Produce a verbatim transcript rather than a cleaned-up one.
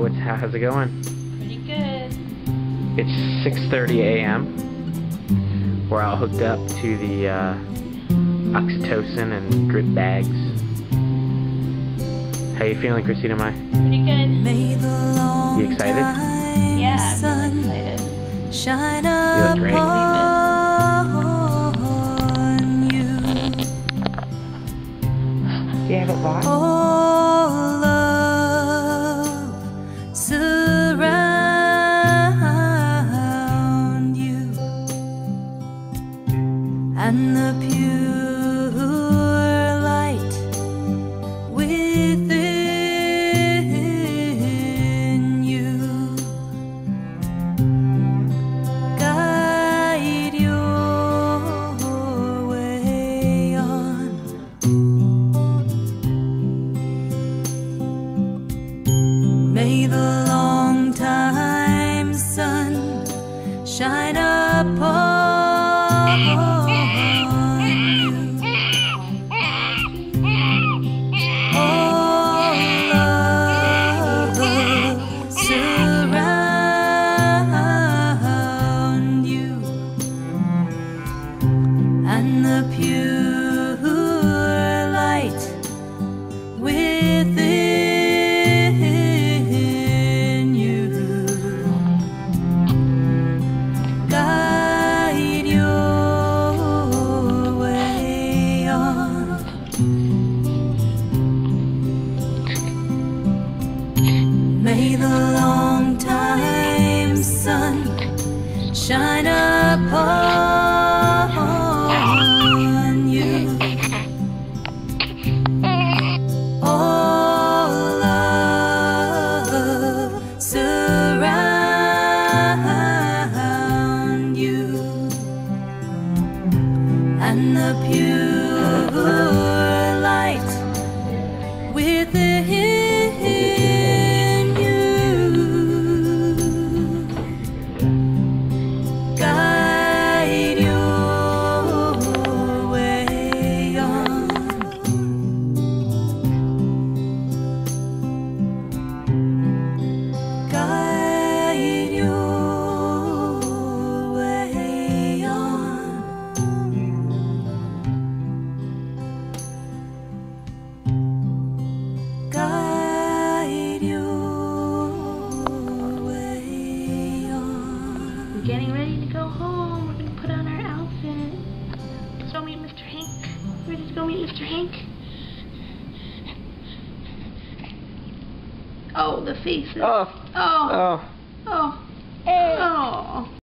what's how's it going? Pretty good. It's six thirty a m We're all hooked up to the uh, oxytocin and drip bags. How you feeling, Christina Mai? Pretty good. You excited? Yeah, I'm really excited. Shine You look great. upon you. Do you have a box? Oh, love surround you, and the pure light within you guide your way on. May the long time sun shine upon you. Oh, love surround you, and the pure light within you guide your way on. May the long time sun shine upon you. Oh, love surround you, and the pure light within you guide your way on. Guide your way on. Guide your way on. We're getting ready to go home. We're gonna put on our outfit. Let's go meet Mister Hank. We're just go meet Mister Hank. Oh, the faces. Oh. Oh. Oh. Oh. Oh.